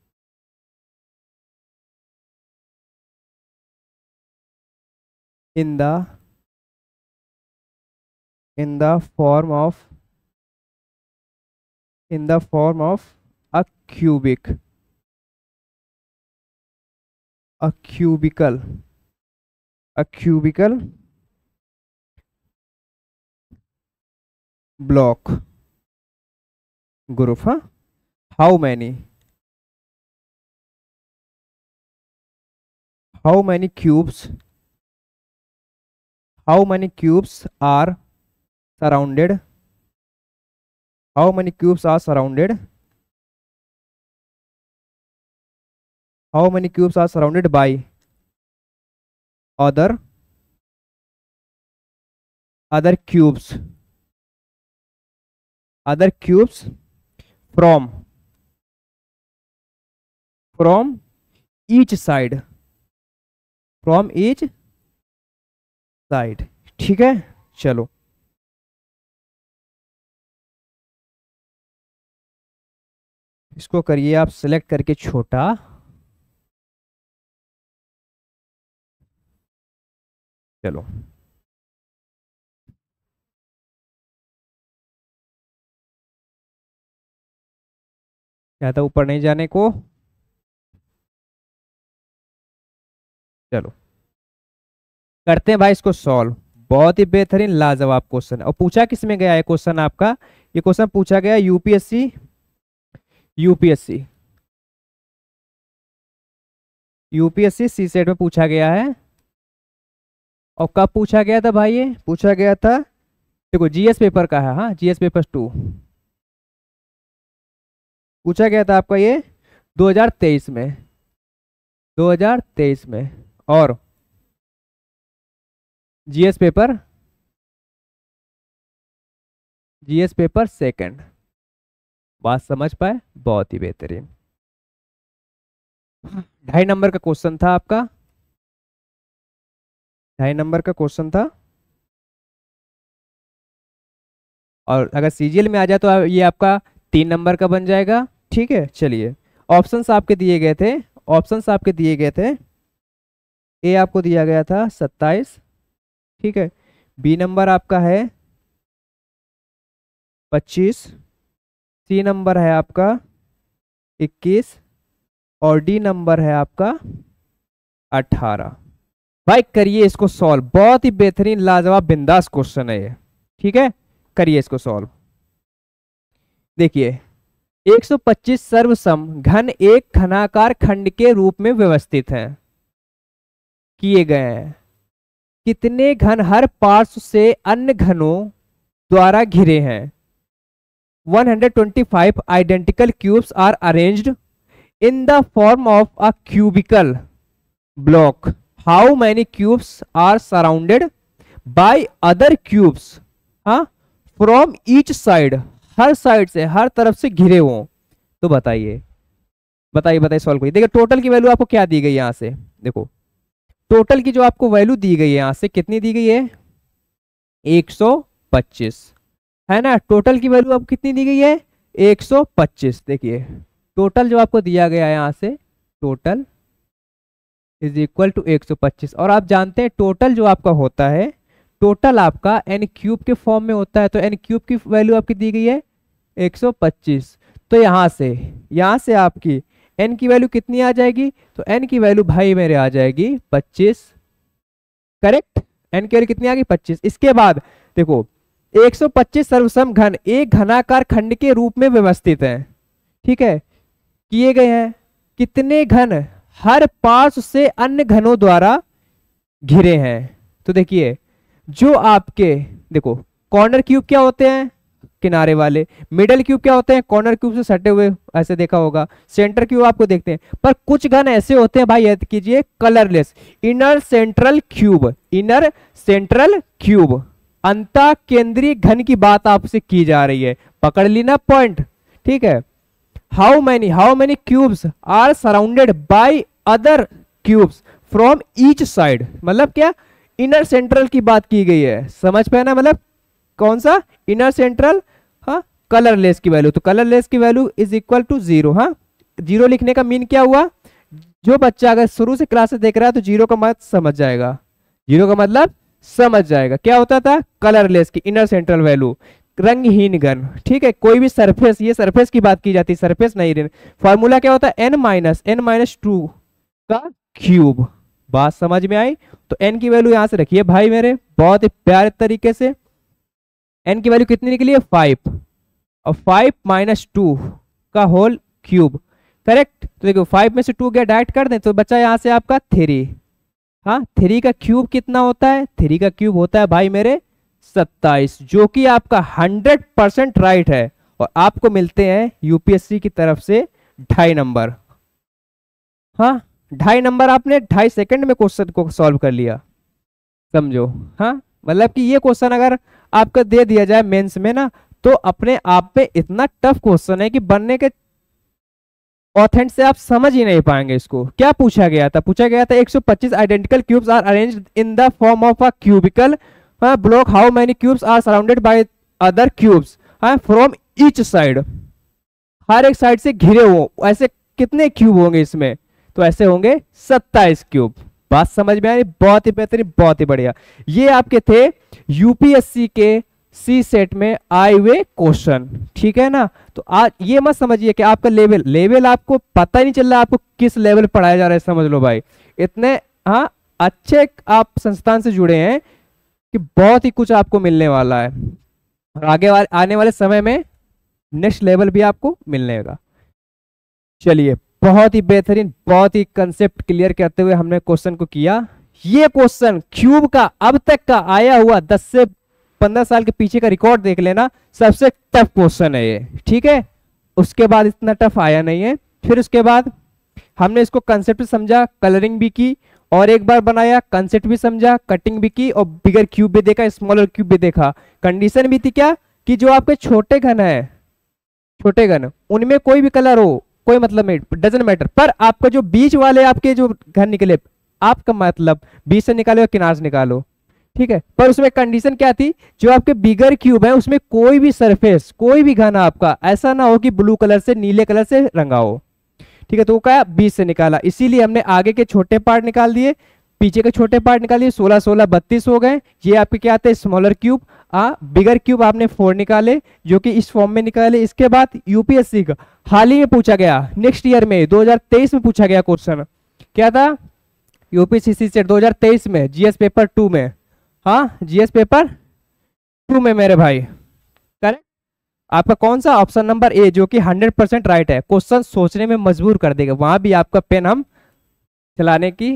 Speaker 1: in the in the form of in the form of a cubic a cubicle a cubicle block group. huh? how many how many cubes how many cubes are surrounded how many cubes are surrounded how many cubes are surrounded by other other cubes other cubes from from each side from each side. ठीक है, चलो इसको करिए आप select करके छोटा। चलो ज्यादा ऊपर नहीं जाने को। चलो करते हैं भाई इसको सॉल्व। बहुत ही बेहतरीन लाजवाब क्वेश्चन है। और पूछा किस में गया है क्वेश्चन आपका? ये क्वेश्चन पूछा गया UPSC UPSC UPSC CSAT में पूछा गया है। और कब पूछा गया था भाई? ये पूछा गया था, देखो जीएस पेपर का है। हाँ, जीएस पेपर टू पूछा गया था आपका ये दो हज़ार तेईस में दो हज़ार तेईस में। और GS paper GS paper second. बात समझ पाए? बहुत ही बेहतरीन। ढाई नंबर का क्वेश्चन था आपका, ढाई नंबर का क्वेश्चन था। और अगर सीजीएल में आ जाए तो ये आपका तीन नंबर का बन जाएगा। ठीक है, चलिए ऑप्शंस आपके दिए गए थे ऑप्शंस आपके दिए गए थे ए आपको दिया गया था सत्ताईस। ठीक है, बी नंबर आपका है पच्चीस, सी नंबर है आपका इक्कीस और डी नंबर है आपका अठारह। भाई करिए इसको सॉल्व। बहुत ही बेहतरीन लाजवाब बिंदास क्वेश्चन है ये। ठीक है, करिए इसको सॉल्व। देखिए एक सौ पच्चीस सर्वसम घन एक घनाकार खंड के रूप में व्यवस्थित हैं किए गए हैं। कितने घन हर पार्श्व से अन्य घनों द्वारा घिरे हैं? one hundred twenty-five identical cubes are arranged in the form of a cubical block. How many cubes are surrounded by other cubes? हाँ, from each side, हर साइड से, हर तरफ से घिरे हों। तो बताइए बताइए बताइए सॉल्व करिए। देखिए टोटल की वैल्यू आपको क्या दी गई है यहाँ से? देखो टोटल की जो आपको वैल्यू दी गई है यहाँ से कितनी दी गई है? एक सौ पच्चीस है ना। टोटल की वैल्यू आपको कितनी दी गई है? एक सौ पच्चीस। देखिए टोटल जो आपको दिया गया है यहाँ से, टोटल इज इक्वल टू एक सौ पच्चीस। और आप जानते हैं टोटल जो आपका होता है, टोटल आपका एन क्यूब के फॉर्म में होता है। तो एन क्यूब की वैल्यू आपकी दी गई है एक सौ पच्चीस। तो यहाँ से यहाँ से आपकी एन की वैल्यू कितनी आ जाएगी? तो एन की वैल्यू भाई मेरे आ जाएगी पच्चीस। करेक्ट, एन की वैल्यू कितनी आ गई? पच्चीस। इसके बाद देखो एक सौ पच्चीस सर्वसम घन एक घनाकार खंड के रूप में व्यवस्थित है। ठीक है, किए गए हैं। कितने घन हर पार्श्व से अन्य घनों द्वारा घिरे हैं। तो देखिए जो आपके देखो कॉर्नर क्यूब क्या होते हैं, किनारे वाले। मिडल क्यूब क्या होते हैं, कॉर्नर क्यूब से सटे हुए, ऐसे देखा होगा। सेंटर क्यूब आपको देखते हैं, पर कुछ घन ऐसे होते हैं भाई, याद कीजिए, colourless. Inner central cube, inner central cube, अंतः केंद्रीय घन की बात आपसे की जा रही है, पकड़ ली ना पॉइंट, ठीक है। How many how many cubes are surrounded by other cubes from each side, मतलब क्या, इनर सेंट्रल की बात की गई है, समझ पाए ना, मतलब कौन सा, इनर सेंट्रल, हाँ, कलरलेस की वैल्यू, तो कलरलेस की value is equal to zero. हाँ, जीरो लिखने का मीन क्या हुआ, जो बच्चा अगर शुरू से क्लास से देख रहा है तो जीरो का मतलब समझ जाएगा, जीरो का मतलब समझ जाएगा। क्या होता था, कलरलेस की इनर सेंट्रल वैल्यू, रंगहीन घन, ठीक है। कोई भी सरफेस, ये सरफेस की बात की जाती है, सरफेस नहीं। फॉर्मूला क्या होता है, N minus N minus two का क्यूब, बात समझ में आई। तो एन की वैल्यू यहां से रखिए भाई मेरे, बहुत ही प्यारे तरीके से। एन की वैल्यू कितनी निकली है, फाइव, और फाइव माइनस टू का होल क्यूब, करेक्ट। तो देखो फाइव में से टू गया, डायरेक्ट कर दें तो बच्चा यहां से आपका थ्री। हाँ, थ्री का क्यूब कितना होता है, थ्री का क्यूब होता है भाई मेरे सत्ताईस, जो कि आपका हंड्रेड परसेंट राइट है। और आपको मिलते हैं यूपीएससी की तरफ से ढाई नंबर। हाँ, ढाई नंबर आपने ढाई सेकंड में क्वेश्चन को सॉल्व कर लिया, समझो। हाँ, मतलब कि ये क्वेश्चन अगर आपको दे दिया जाए मेंस में ना, तो अपने आप में इतना टफ क्वेश्चन है कि बनने के ऑथेंट से आप समझ ही नहीं पाएंगे इसको। क्या पूछा गया था, पूछा गया था एक सौ पच्चीस identical cubes are arranged in the form of a cubical block, how many cubes are surrounded by other cubes from each side, हर एक साइड से घिरे हो, ऐसे कितने क्यूब होंगे इसमें, तो ऐसे होंगे सत्ताईस क्यूब। बात समझ में आ रही, बहुत ही बेहतरीन, बहुत ही बढ़िया। ये आपके थे यूपीएससी के सी सेट में आए हुए क्वेश्चन, ठीक है ना। तो आज ये मत समझिए कि आपका लेवल लेवल आपको पता ही नहीं चल रहा आपको किस लेवल पढ़ाया जा रहा है, समझ लो भाई। इतने हाँ अच्छे आप संस्थान से जुड़े हैं कि बहुत ही कुछ आपको मिलने वाला है, और आगे वाले आने वाले समय में नेक्स्ट लेवल भी आपको मिलने का। चलिए, बहुत ही बेहतरीन, बहुत ही कंसेप्ट क्लियर करते हुए हमने क्वेश्चन को किया। ये क्वेश्चन क्यूब का अब तक का आया हुआ दस से पंद्रह साल के पीछे का रिकॉर्ड देख लेना, सबसे टफ क्वेश्चन है ये, ठीक है। उसके बाद इतना टफ आया नहीं है। फिर उसके बाद हमने इसको कंसेप्ट समझा, कलरिंग भी की, और एक बार बनाया, कंसेप्ट भी समझा, कटिंग भी की, और बिगर क्यूब भी देखा, स्मॉलर क्यूब भी देखा। कंडीशन भी थी क्या, कि जो आपके छोटे घन है, छोटे घन, उनमें कोई भी कलर हो, कोई मतलब नहीं, डजंट मैटर, पर आपका जो बीच वाले आपके जो घन निकले, आपका मतलब बीच से निकालो या किनार से निकालो, ठीक है। पर उसमें कंडीशन क्या थी, जो आपके बिगर क्यूब है उसमें कोई भी सरफेस, कोई भी घन आपका ऐसा ना हो कि ब्लू कलर से, नीले कलर से रंगा हो, ठीक है। तो वो क्या, बीच से निकाला, इसीलिए हमने आगे के छोटे पार्ट निकाल दिए, पीछे के छोटे पार्ट निकाल दिए, सोलह सोलह बत्तीस हो गए। ये आपके क्या आते हैं, smaller cube. A bigger cube आपने फोर निकाले, जो कि इस फॉर्म में निकाले। इसके बाद यूपीएससी का हाल ही में पूछा गया, नेक्स्ट ईयर में दो हज़ार तेईस में पूछा गया क्वेश्चन, क्या था, यूपीएससी से दो हज़ार तेईस में जीएस पेपर टू में, हाँ जीएस पेपर टू में मेरे भाई, करेक्ट। आपका कौन सा, ऑप्शन नंबर ए, जो कि हंड्रेड परसेंट राइट है। क्वेश्चन सोचने में मजबूर कर देगा, वहां भी आपका पेन हम चलाने की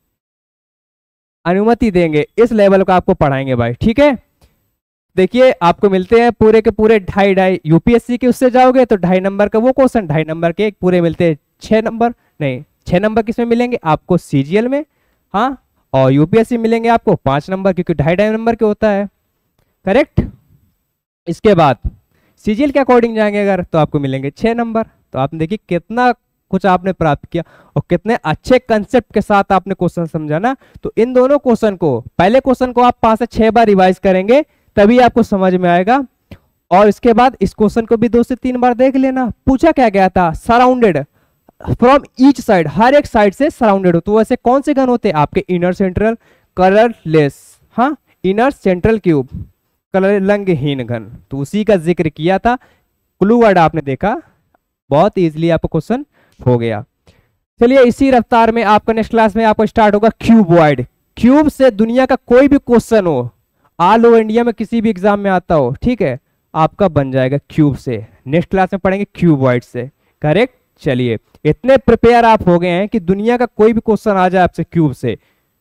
Speaker 1: अनुमति देंगे, इस लेवल का आपको पढ़ाएंगे भाई, ठीक है। देखिए आपको मिलते हैं पूरे के पूरे ढाई ढाई, यूपीएससी के उससे जाओगे तो ढाई नंबर का वो क्वेश्चन, ढाई नंबर के पूरे मिलते हैं छह नंबर, नहीं छह नंबर किसमें मिलेंगे आपको, सीजीएल में, हाँ, और यूपीएससी मिलेंगे आपको पांच नंबर, क्योंकि ढाई ढाई नंबर के होता है, करेक्ट। इसके बाद सीजीएल के अकॉर्डिंग जाएंगे अगर, तो आपको मिलेंगे छह नंबर। तो आपने देखिए कितना कुछ आपने प्राप्त किया, और कितने अच्छे कंसेप्ट के साथ आपने क्वेश्चन समझा ना। तो इन दोनों क्वेश्चन को, पहले क्वेश्चन को आप पांच से छह बार रिवाइज करेंगे, तभी आपको समझ में आएगा। और इसके बाद इस क्वेश्चन को भी दो से तीन बार देख लेना। पूछा क्या गया था, सराउंडेड फ्रॉम ईच साइड, हर एक साइड से सराउंडेड हो, तो वैसे कौन से घन होते हैं आपके, इनर सेंट्रल कलरलेस, हाँ, इनर सेंट्रल क्यूब, कलर रंगहीन घन, तो उसी का जिक्र किया था। क्लू वर्ड आपने देखा, बहुत इजीली आपको क्वेश्चन हो गया। चलिए इसी रफ्तार में आपका नेक्स्ट क्लास में आपको स्टार्ट होगा क्यूबॉइड। क्यूब से दुनिया का कोई भी क्वेश्चन हो, ऑल ओवर इंडिया में किसी भी एग्जाम में आता हो, ठीक है, आपका बन जाएगा क्यूब से। नेक्स्ट क्लास में पढ़ेंगे क्यूबॉइड से, करेक्ट। चलिए, इतने प्रिपेयर आप हो गए हैं कि दुनिया का कोई भी क्वेश्चन आ जाए आपसे क्यूब से,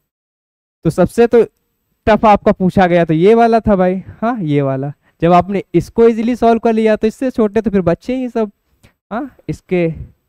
Speaker 1: तो सबसे तो टफ आपका पूछा गया तो ये वाला था भाई, हाँ ये वाला। जब आपने इसको इजीली सॉल्व कर लिया तो इससे छोटे तो फिर बच्चे ही सब, हाँ इसके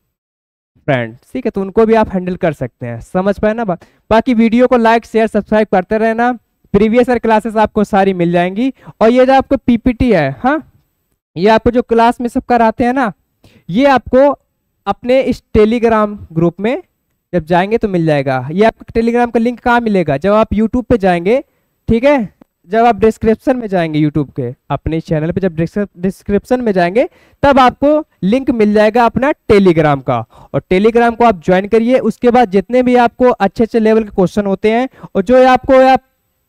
Speaker 1: फ्रेंड, ठीक है, तो उनको भी आप हैंडल कर सकते हैं। समझ पाए ना बात। बाकी वीडियो को लाइक शेयर सब्सक्राइब करते रहना, प्रीवियस ईयर क्लासेस आपको सारी मिल जाएंगी। और ये जो आपको पीपीटी है, हाँ ये आपको जो क्लास में सब कराते हैं ना, ये आपको अपने इस टेलीग्राम ग्रुप में जब जाएंगे तो मिल जाएगा। ये आपको टेलीग्राम का लिंक कहाँ मिलेगा, जब आप यूट्यूब पे जाएंगे, ठीक है, जब आप डिस्क्रिप्शन में जाएंगे यूट्यूब के अपने चैनल पे, जब डिस्क्रिप्शन में जाएंगे तब आपको लिंक मिल जाएगा अपना टेलीग्राम का, और टेलीग्राम को आप ज्वाइन करिए। उसके बाद जितने भी आपको अच्छे अच्छे लेवल के क्वेश्चन होते हैं, और जो आपको आप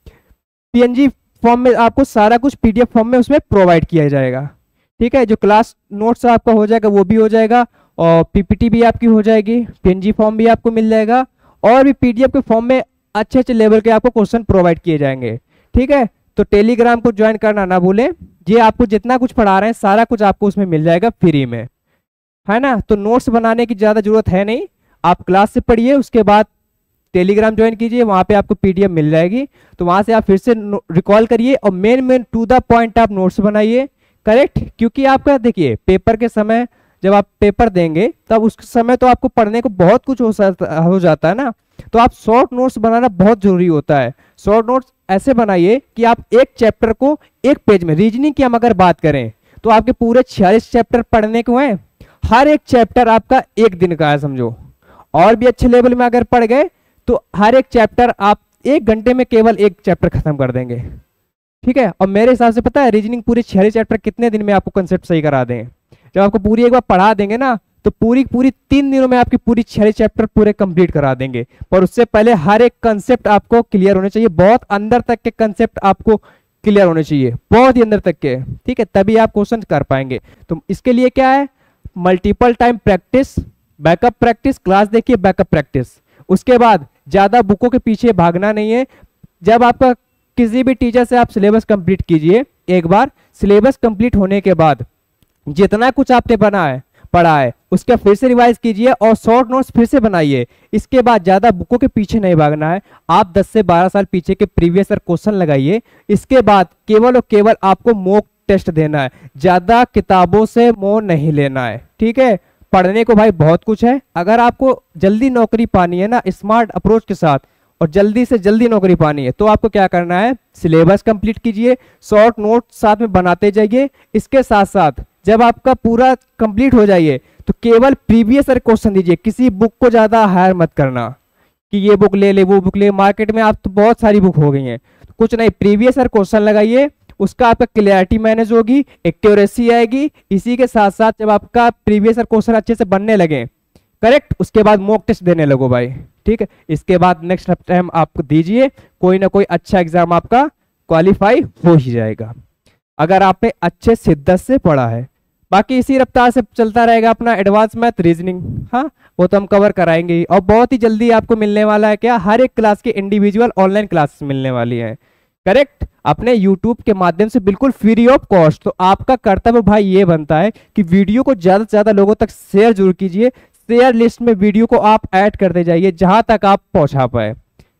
Speaker 1: पीएनजी फॉर्म में, आपको सारा कुछ पीडीएफ फॉर्म में उसमें प्रोवाइड किया जाएगा, ठीक है। जो क्लास नोट्स आपका हो जाएगा वो भी हो जाएगा, और पीपीटी भी आपकी हो जाएगी, पीएनजी फॉर्म भी आपको मिल जाएगा, और भी पीडीएफ के फॉर्म में अच्छे अच्छे लेवल के आपको क्वेश्चन प्रोवाइड किए जाएंगे, ठीक है। तो टेलीग्राम को ज्वाइन करना ना भूलें। ये आपको जितना कुछ पढ़ा रहे हैं सारा कुछ आपको उसमें मिल जाएगा फ्री में, है ना। तो नोट्स बनाने की ज्यादा जरूरत है नहीं, आप क्लास से पढ़िए, उसके बाद टेलीग्राम ज्वाइन कीजिए, वहां पे आपको पीडीएफ मिल जाएगी, तो वहां से आप फिर से रिकॉल करिए और main main to the point आप नोट्स बनाइए, करेक्ट। क्योंकि आपका देखिए पेपर के समय जब आप पेपर देंगे तब उस समय तो आपको पढ़ने को बहुत कुछ हो, हो जाता है ना, तो आप शॉर्ट नोट्स बनाना बहुत जरूरी होता है। शॉर्ट नोट्स ऐसे बनाइए कि आप एक चैप्टर को एक पेज में, रीजनिंग की हम अगर बात करें तो आपके पूरे छियालीस चैप्टर पढ़ने को हैं, हर एक चैप्टर आपका एक दिन का है समझो। और भी अच्छे लेवल में अगर पढ़ गए तो हर एक चैप्टर आप एक घंटे में केवल एक चैप्टर खत्म कर देंगे, ठीक है। और मेरे हिसाब से पता है रीजनिंग पूरे छियालीस चैप्टर कितने दिन में आपको कंसेप्ट सही करा दें, जब आपको पूरी एक बार पढ़ा देंगे ना तो पूरी पूरी तीन दिनों में आपकी पूरी छियालीस चैप्टर पूरे कंप्लीट करा देंगे। पर उससे पहले हर एक कंसेप्ट आपको क्लियर होने चाहिए, बहुत अंदर तक के कंसेप्ट आपको क्लियर होने चाहिए, बहुत ही अंदर तक के, ठीक है, तभी आप क्वेश्चन कर पाएंगे। तो इसके लिए क्या है, multiple time practice, backup practice, class देखिए बैकअप प्रैक्टिस। उसके बाद ज्यादा बुकों के पीछे भागना नहीं है। जब आपका किसी भी टीचर से आप सिलेबस कंप्लीट कीजिए, एक बार सिलेबस कंप्लीट होने के बाद जितना कुछ आपने बना है पढ़ा है उसका फिर से रिवाइज कीजिए और शॉर्ट नोट्स फिर से बनाइए। इसके बाद ज्यादा बुकों के पीछे नहीं भागना है, आप दस से बारह साल पीछे के प्रीवियस ईयर क्वेश्चन लगाइए। इसके बाद केवल और केवल आपको मॉक टेस्ट देना है, ज्यादा किताबों से मोह नहीं लेना है, ठीक है। पढ़ने को भाई बहुत कुछ है, अगर आपको जल्दी नौकरी पानी है ना स्मार्ट अप्रोच के साथ और जल्दी से जल्दी नौकरी पानी है तो आपको क्या करना है, सिलेबस कंप्लीट कीजिए, शॉर्ट नोट साथ में बनाते जाइए। इसके साथ साथ जब आपका पूरा कंप्लीट हो जाइए तो केवल प्रीवियस ईयर क्वेश्चन दीजिए, किसी बुक को ज्यादा हायर मत करना कि ये बुक ले ले वो बुक ले, मार्केट में आप तो बहुत सारी बुक हो गई हैं, तो कुछ नहीं, प्रीवियस ईयर क्वेश्चन लगाइए, उसका आपका क्लियरिटी मैनेज होगी, एक्यूरेसी आएगी। इसी के साथ साथ जब आपका प्रीवियस ईयर क्वेश्चन अच्छे से बनने लगे, करेक्ट, उसके बाद मॉक टेस्ट देने लगो भाई, ठीक है। इसके बाद नेक्स्ट टाइम आप दीजिए, कोई ना कोई अच्छा एग्जाम आपका क्वालिफाई हो ही जाएगा अगर आपने अच्छे शिद्दत से पढ़ा है। बाकी इसी रफ्तार से चलता रहेगा अपना एडवांस मैथ रीजनिंग, हाँ वो तो हम कवर कराएंगे ही। और बहुत ही जल्दी आपको मिलने वाला है क्या, हर एक क्लास की इंडिविजुअल ऑनलाइन क्लासेस मिलने वाली है, करेक्ट, अपने यूट्यूब के माध्यम से बिल्कुल फ्री ऑफ कॉस्ट। तो आपका कर्तव्य भाई ये बनता है कि वीडियो को ज्यादा से ज्यादा लोगों तक शेयर जरूर कीजिए, शेयर लिस्ट में वीडियो को आप ऐड करते जाइए जहां तक आप पहुंचा पाए।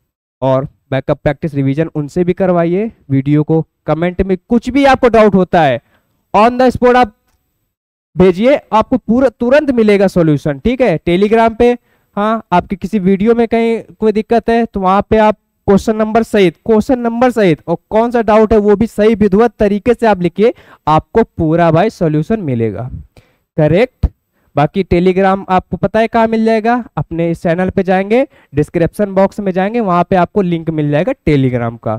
Speaker 1: और बैकअप प्रैक्टिस रिवीजन उनसे भी करवाइए। वीडियो को कमेंट में कुछ भी आपको डाउट होता है ऑन द स्पॉट आप भेजिए, आपको पूरा तुरंत मिलेगा सॉल्यूशन, ठीक है। टेलीग्राम पे, हाँ आपकी किसी वीडियो में कहीं कोई दिक्कत है तो वहां पे आप क्वेश्चन नंबर सहित क्वेश्चन नंबर सहित और कौन सा डाउट है वो भी सही विधिवत तरीके से आप लिखिए, आपको पूरा भाई सॉल्यूशन मिलेगा, करेक्ट। बाकी टेलीग्राम आपको पता है कहाँ मिल जाएगा, अपने इस चैनल पे जाएंगे, डिस्क्रिप्शन बॉक्स में जाएंगे, वहां पे आपको लिंक मिल जाएगा टेलीग्राम का,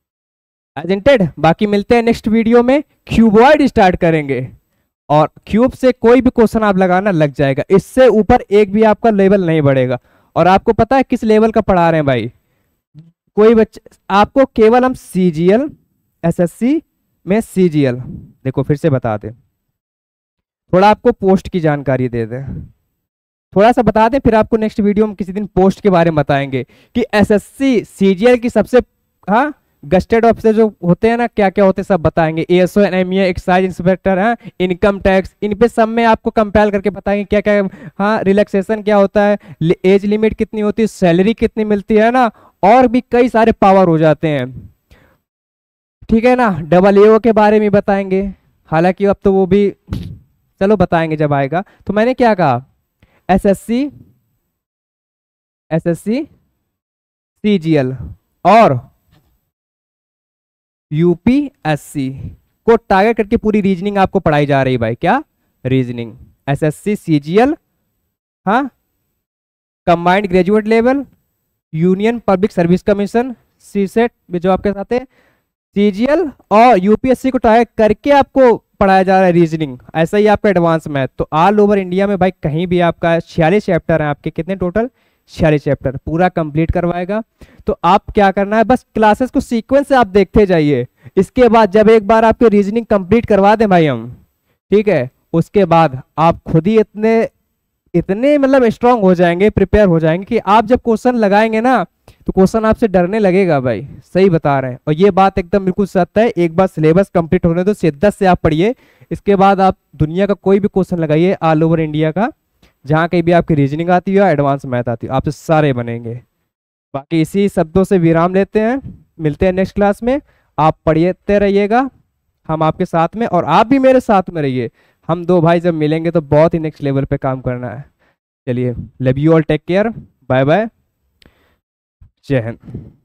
Speaker 1: एजेंटेड। बाकी मिलते हैं नेक्स्ट वीडियो में, क्यूबॉइड स्टार्ट करेंगे और क्यूब से कोई भी क्वेश्चन आप लगाना लग जाएगा, इससे ऊपर एक भी आपका लेवल नहीं बढ़ेगा। और आपको पता है किस लेवल का पढ़ा रहे हैं भाई, कोई बच्चे आपको केवल हम सीजीएल एसएससी में सीजीएल, देखो फिर से बता दें, थोड़ा आपको पोस्ट की जानकारी दे दें, थोड़ा सा बता दें, फिर आपको नेक्स्ट वीडियो में किसी दिन पोस्ट के बारे में बताएंगे कि एसएससी सीजीएल की सबसे हाँ गस्टेड ऑफिसर जो होते हैं ना, क्या क्या होते हैं सब बताएंगे। एएसओ, एनएमईए, एक्साइज इंस्पेक्टर है, इनकम टैक्स, इन पे सब में आपको कंपेयर करके बताएंगे क्या क्या। हाँ, रिलैक्सेशन क्या होता है, एज लिमिट कितनी होती है, सैलरी कितनी मिलती है ना, और भी कई सारे पावर हो जाते हैं, ठीक है ना। डबल ए ओ के बारे में बताएंगे, हालांकि अब तो वो भी चलो बताएंगे जब आएगा। तो मैंने क्या कहा, एसएससी, एसएससी, सीजीएल और यूपीएससी को टारगेट करके पूरी रीजनिंग आपको पढ़ाई जा रही है भाई। क्या रीजनिंग, एसएससी, सीजीएल, हाँ, combined graduate level, union public service commission, CSAT जो आपके साथ है, सीजीएल और यूपीएससी को टारगेट करके आपको पढ़ाया जा रहा है रीजनिंग। ऐसा ही आपका एडवांस मैथ। तो ऑल ओवर इंडिया में भाई कहीं भी आपका छियालीस चैप्टर हैं आपके, कितने टोटल, छियालीस चैप्टर पूरा कंप्लीट करवाएगा। तो आप क्या करना है, बस क्लासेस को सीक्वेंस से आप देखते जाइए। इसके बाद जब एक बार आपके रीजनिंग कंप्लीट करवा दें भाई हम, ठीक है, उसके बाद आप खुद ही इतने इतने मतलब स्ट्रांग हो जाएंगे, प्रिपेयर हो जाएंगे कि आप जब क्वेश्चन लगाएंगे ना तो क्वेश्चन आपसे डरने लगेगा भाई। सही बता रहे हैं, और ये बात एकदम बिल्कुल सत्य है। एक बार सिलेबस कंप्लीट होने दो, शिद्दत से आप पढ़िए, इसके बाद आप दुनिया का कोई भी क्वेश्चन लगाइए ऑल ओवर इंडिया का, जहाँ कहीं भी आपकी रीजनिंग आती हो, एडवांस मैथ आती हो, आपसे सारे बनेंगे। बाकी इसी शब्दों से विराम लेते हैं, मिलते हैं नेक्स्ट क्लास में। आप पढ़ते रहिएगा, हम आपके साथ में, और आप भी मेरे साथ में रहिए। हम दो भाई जब मिलेंगे तो बहुत ही नेक्स्ट लेवल पे काम करना है। चलिए, love you all, take care, bye bye, जय हिंद।